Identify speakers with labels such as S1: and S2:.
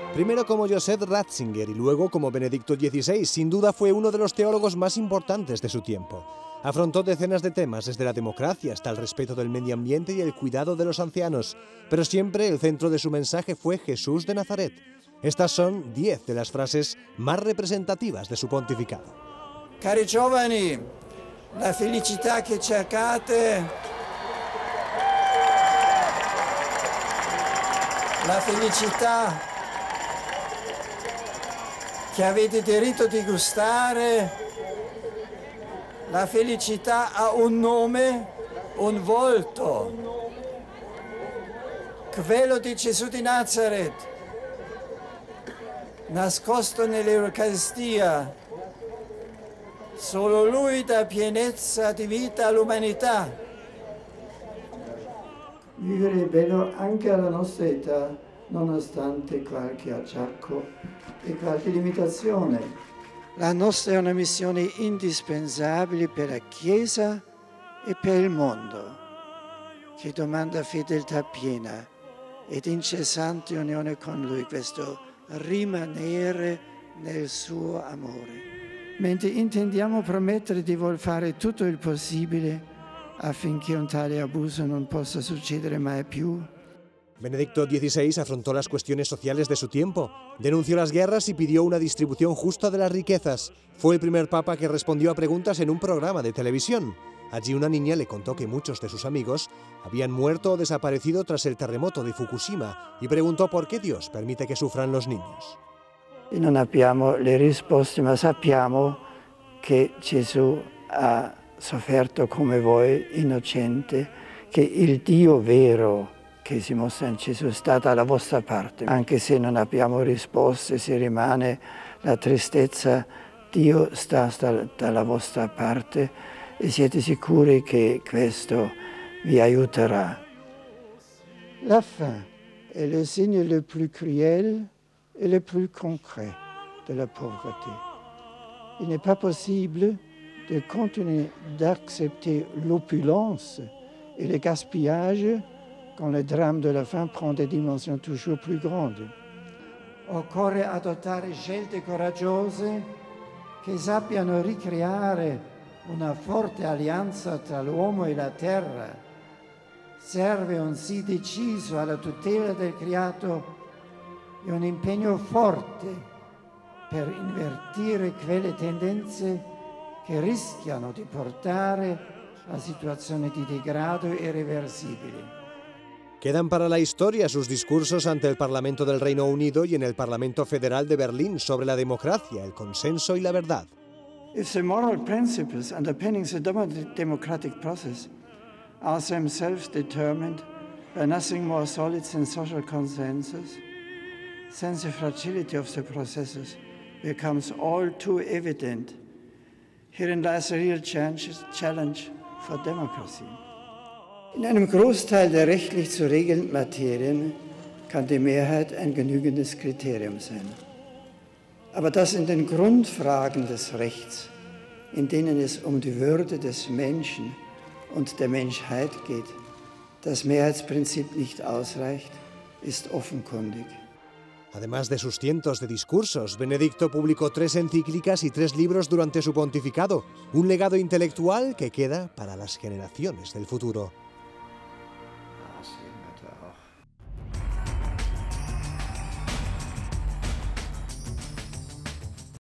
S1: Primero como Joseph Ratzinger y luego como Benedicto XVI, sin duda fue uno de los teólogos más importantes de su tiempo. Afrontó decenas de temas, desde la democracia hasta el respeto del medio ambiente y el cuidado de los ancianos, pero siempre el centro de su mensaje fue Jesús de Nazaret. Estas son 10 de las frases más representativas de su pontificado.
S2: Cari giovani, la felicità che cercate, la felicità che avete diritto di gustare, la felicità ha un nome, un volto, quello di Gesù di Nazareth, nascosto nell'Eucaristia. Solo Lui dà pienezza di vita all'umanità. Vivere è bello anche alla nostra età, nonostante qualche acciacco e qualche limitazione. La nostra è una missione indispensabile per la Chiesa e per il mondo, che domanda fedeltà piena ed incessante unione con Lui, questo rimanere nel suo amore. Mentre intendiamo promettere di voler fare tutto il possibile affinché un tale abuso non possa succedere mai più.
S1: Benedicto XVI afrontó las cuestiones sociales de su tiempo, denunció las guerras y pidió una distribución justa de las riquezas. Fue el primer papa que respondió a preguntas en un programa de televisión. Allí una niña le contó que muchos de sus amigos habían muerto o desaparecido tras el terremoto de Fukushima y preguntó por qué Dios permite que sufran los niños.
S2: E non abbiamo le risposte, ma sappiamo che Gesù ha sofferto come voi, innocente, che il Dio vero che si mostra in Gesù sta dalla vostra parte. Anche se non abbiamo risposte, se rimane la tristezza, Dio sta dalla vostra parte e siete sicuri che questo vi aiuterà. La faim è il segno le plus cruel et le plus concret de la pauvreté. Il n'est pas possible de continuer d'accepter l'opulence et le gaspillage quand le drame de la faim prend des dimensions toujours plus grandes. Occorre adottare scelte coraggiose che sappiano ricreare una forte alleanza tra l'uomo e la terra. Serve un sì deciso alla tutela del creato e un impegno forte per invertire quelle tendenze che rischiano di portare a situazioni di degrado irreversibili.
S1: Quedan para la historia sus discursos ante el Parlamento del Reino Unido y en el Parlamento Federal de Berlín sobre la democracia, el consenso y la verdad.
S2: If the moral principles underpinning the democratic process are themselves determined by nothing more solid than social consensus, then the fragility of the processes becomes all too evident. Herein lies a real challenge for democracy. In einem Großteil der rechtlich zu regelnden Materien kann die Mehrheit ein genügendes Kriterium sein. Aber dass in den Grundfragen des Rechts, in denen es um die Würde des Menschen und der Menschheit geht, das Mehrheitsprinzip nicht ausreicht, ist offenkundig.
S1: Además de sus cientos de discursos, Benedicto publicó 3 encíclicas y 3 libros durante su pontificado, un legado intelectual que queda para las generaciones del futuro.